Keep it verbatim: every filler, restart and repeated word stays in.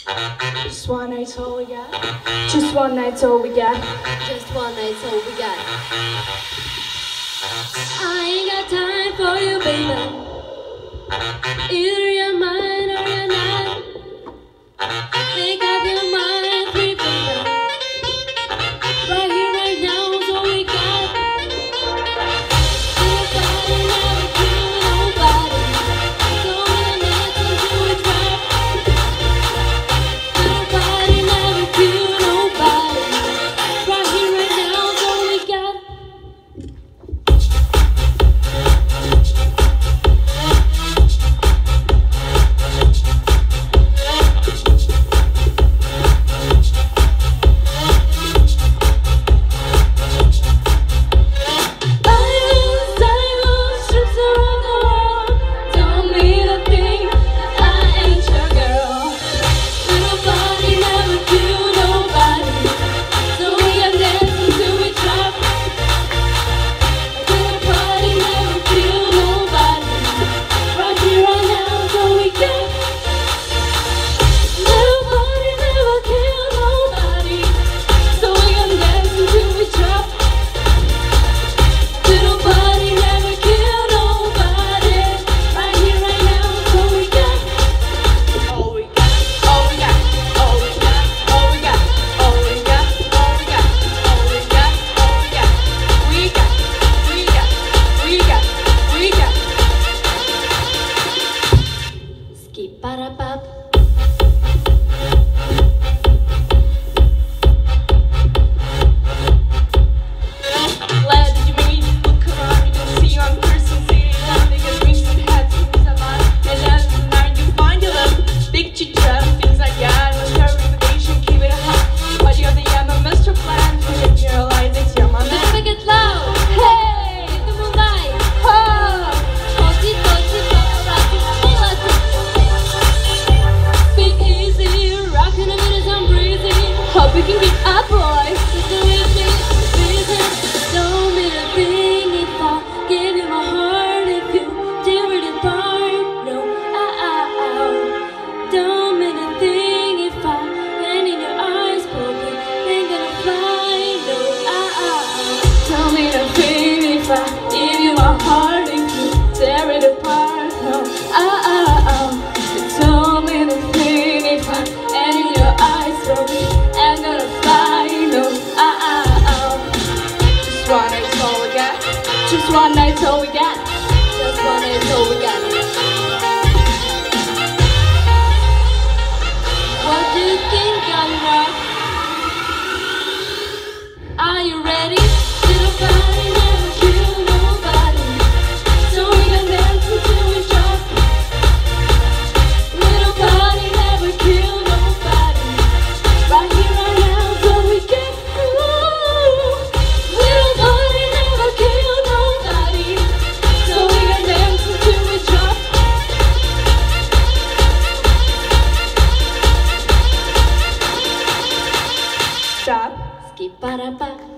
Just one night's all we got. Just one night's all we got. Just one night's all we got. I ain't got time for you, baby. Either you're mine or you're not. Make up your mind, free baby. Right here, right now is all we got. Nobody never kill nobody. So many nights until we drop. Nobody never kill nobody. Right here, right now is all we got. Ba-da-bop. Glad that you made me look around. You can see you on person, sitting down. They get rings and hats, things a lot. And then tonight you find your love. Big chit chat, things like that. Must have a reputation, keep it hot. But you're the yeah, my master plan. You realize it's your man. Let's make it loud. Hey, the moonlight. Oh, touchy, touchy, touchy, touchy. Hope you can get up, boys. Listen with me, listen. Don't mean a thing if I give you my heart. If you tear it apart, no, ah, ah, ah. Don't mean a thing if I land in your eyes, broken, ain't gonna fly, no, ah, ah, ah. Don't mean a thing if I give you my heart. If you tear it apart, no, ah, ah, ah. Don't mean a thing if I land in your eyes, broken. I'm gonna fly, no, ah, ah, ah. Just one night's all we got. Just one night's all we got. Just one night's all we got. What do you think I'm rock? Are you ready? Little body never kill nobody. So we can dance until we drop. Little body never kill nobody. Right here, right now, so we get through. Little body never kill nobody. So we can dance until we drop. Stop. Skip-ba-da-ba.